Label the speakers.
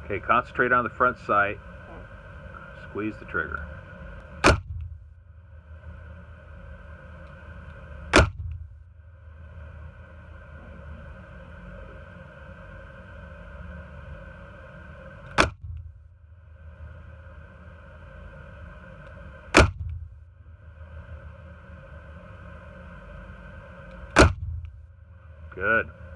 Speaker 1: Okay, concentrate on the front sight. Squeeze the trigger. Good.